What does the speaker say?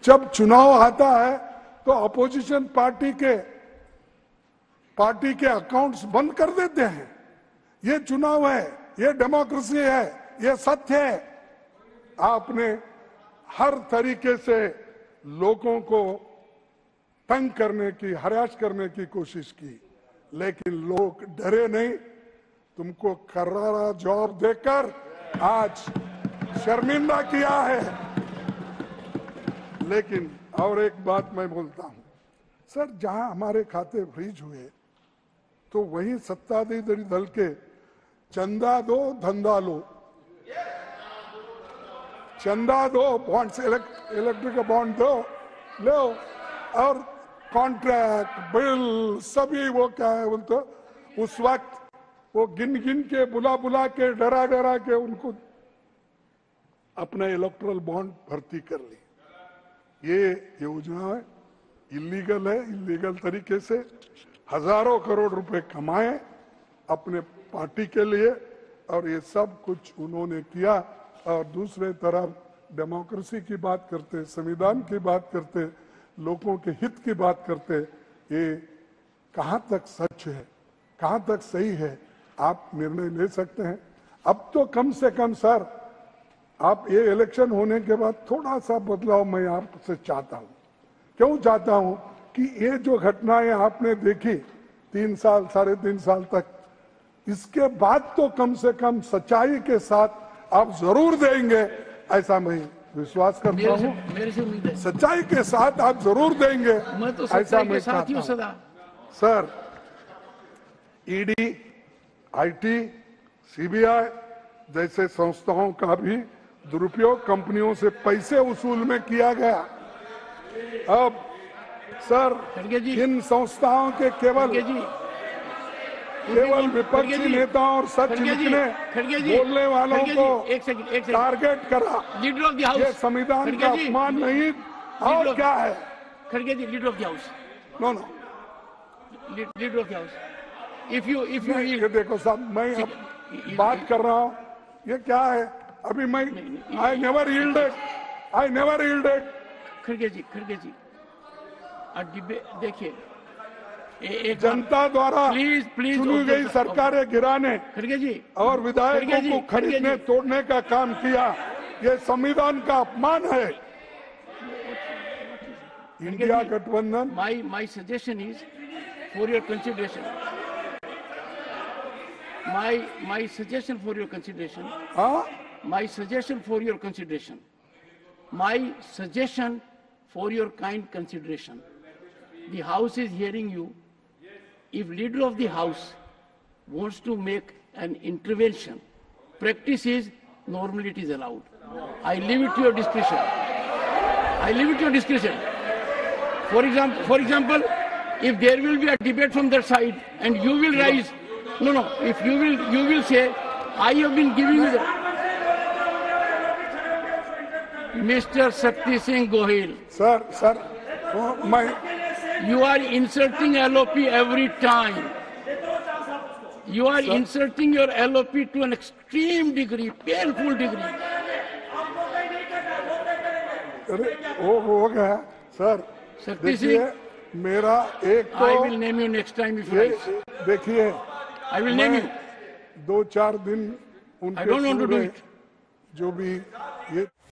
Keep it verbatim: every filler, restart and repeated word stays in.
जब चुनाव आता है तो अपोजिशन पार्टी के पार्टी के अकाउंट्स बंद कर देते हैं। ये चुनाव है, ये डेमोक्रेसी है, ये सत्य है। आपने हर तरीके से लोगों को तंग करने की, हरास करने की कोशिश की, लेकिन लोग डरे नहीं। तुमको करारा जवाब देकर आज शर्मिंदा किया है। लेकिन और एक बात मैं बोलता हूं, सर, जहां हमारे खाते फ्रीज हुए तो वहीं सत्ताधारी दल के चंदा दो धंधा लो, चंदा दो, बॉन्ड्स, इलेक्ट्रिक बॉन्ड दो, लो, और कॉन्ट्रैक्ट बिल सभी वो क्या है उनको उस वक्त वो गिन गिन के, बुला बुला के, डरा डरा के उनको अपना इलेक्ट्रल बॉन्ड भर्ती कर ली। ये योजना है, इलीगल है। इलीगल तरीके से हजारों करोड़ रुपए कमाए अपने पार्टी के लिए, और ये सब कुछ उन्होंने किया। और दूसरे तरफ डेमोक्रेसी की बात करते, संविधान की बात करते, लोगों के हित की बात करते। ये कहां तक सच है, कहां तक सही है, आप निर्णय ले सकते हैं। अब तो कम से कम सर, आप ये इलेक्शन होने के बाद थोड़ा सा बदलाव मैं आपसे चाहता हूं। क्यों चाहता हूं कि ये जो घटनाएं आपने देखी तीन साल साढ़े तीन साल तक, इसके बाद तो कम से कम सच्चाई के साथ आप जरूर देंगे, ऐसा मैं विश्वास करता हूं। मेरे से उम्मीद है सच्चाई के साथ आप जरूर देंगे, मैं तो ऐसा मैं साथ ही हूं चाहता सदा। हूं। सर, ईडी, आईटी, सीबीआई जैसे संस्थाओं का भी दुरुपयोग कंपनियों से पैसे वसूल में किया गया। अब सर, इन संस्थाओं के केवल केवल विपक्षी नेताओं और सच लिखने बोलने वालों को टारगेट करा। ये संविधान का अपमान नहीं और क्या है? खड़गे ji, leader of the house. No no leader of the house. If you if you ये देखो साहब, मैं अब बात कर रहा हूँ, ये क्या है? अभी मैं I never yielded, I never yielded. खड़गे जी, खड़गे जी, देखिए, जनता द्वारा प्लीज प्लीज चुनी गई सरकारें गिराने खड़गे जी और विधायकों को खरीदने तोड़ने का काम किया। ये संविधान का अपमान है। इंडिया गठबंधन। My my suggestion is for your consideration. My my suggestion for your consideration. हाँ, my suggestion for your consideration. My suggestion for your kind consideration. The House is hearing you. If leader of the House wants to make an intervention, practice is normally it is allowed. I leave it to your discretion. I leave it to your discretion. For example, for example, if there will be a debate from that side and you will rise, no, no, if you will, you will say, I have been giving you the. Mister Shakti Singh Gohil. Sir, sir, oh, my. You are inserting L O P every time. You are Sir? inserting your L O P to an extreme degree, painful degree. अरे वो हो गया sir. देखिए, मेरा एक तो I will name you next time if you rise. देखिए, I will name you. दो चार दिन उनके I don't want to do it. जो भी ये